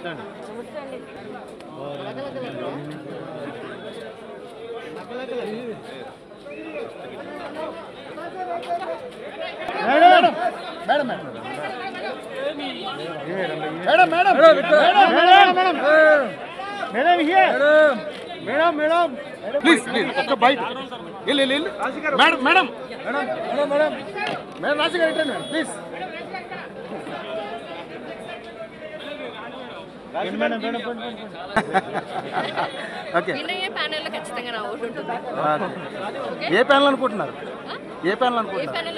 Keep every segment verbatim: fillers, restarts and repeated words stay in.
madam madam please please ఒక్క byte వెళ్ళి వెళ్ళి madam madam madam madam madam madam Raju garu return please okay ఏ panel అనుకుంటున్నారు ఏ ప్యానల్ అనుకుంటున్నారు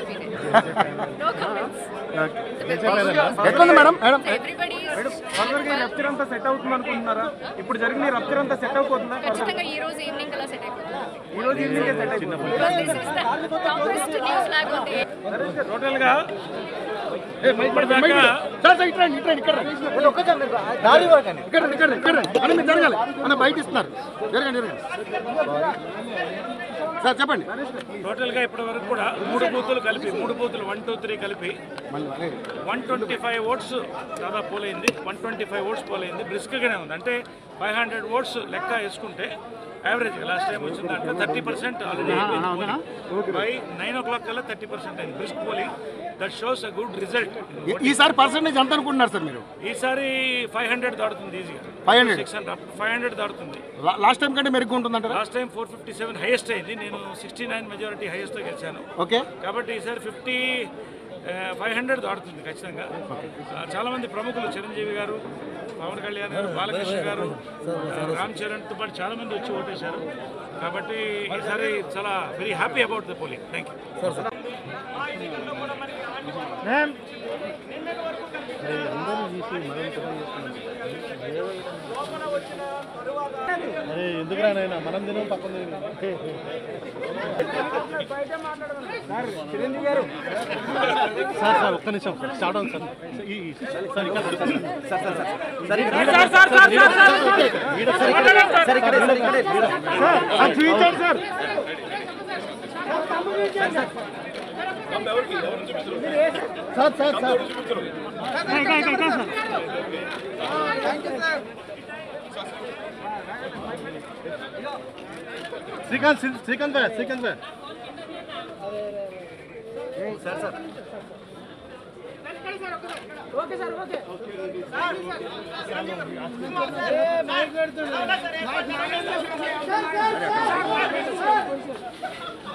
ఎట్లుంది మేడం మేడం ఫర్దర్గా రప్చర్ అంతా సెట్ అవుతుంది అనుకుంటున్నారా ఇప్పుడు జరిగిన రప్చర్ అంతా సెట్ అయిపోతుందా ఈ రోజు ఈవినింగ్ కల్లా సెట్ అయిపోతుంది ఈ రోజు ఈవినింగ్ సెట్ అయిపోతుంది టోటల్ గా జరగాలి అన్న బయట ఇస్తున్నారు జరగండి జరగండి సార్ చెప్పండి టోటల్ గా ఇప్పటి వరకు కూడా మూడు బూతులు కలిపి మూడు బూతులు వన్ టూ త్రీ కలిపి వన్ ట్వంటీ ఫైవ్ ఓట్స్ దాదాపు పోలైంది వన్ ట్వంటీ ఫైవ్ ఓట్స్ పోలైంది బ్రిస్క్ గానే ఉంది అంటే ఫైవ్ హండ్రెడ్ ఓట్స్ లెక్క వేసుకుంటే యావరేజ్ లాస్ట్ టైం వచ్చిన దాంట్లో thirty percent already by nine o'clock కల్లా థర్టీ పర్సెంట్ అయింది brisk polling that shows a good result ఈసారి పర్సెంటేజ్ ఎంత అనుకుంటున్నారు సార్ మీరు ఈసారి ఫైవ్ హండ్రెడ్ దాడుతుంది ఈజీగా five hundred six hundred five hundred దాడుతుంది లాస్ట్ టైం కంటే మెరుగ్గా ఉంటుందంట last time four fifty seven highest అయింది నేను సిక్స్టీ నైన్ మెజారిటీ హైయెస్ట్తో గెలిచాను ఓకే కాబట్టి ఈసారి ఫిఫ్టీ ఫైవ్ హండ్రెడ్ దాడుతుంది ఖచ్చితంగా చాలామంది ప్రముఖులు చిరంజీవి గారు పవన్ కళ్యాణ్ గారు బాలకృష్ణ గారు రామ్ చరణ్తో పాటు చాలామంది వచ్చి ఓటేశారు కాబట్టి ఈసారి చాలా very happy about the polling thank you అరే ఎందుకురా నాయనా మనం తినం పక్కన చిరంజీవి గారు సార్ సార్ ఒక్క నిమిషం స్టార్ట్ అవుతుంది sir sir sir sir Srikanth Srikanth భయ్య శ్రీకాంత్ భయ్య sir sir okay sir okay mike పెడుతున్నా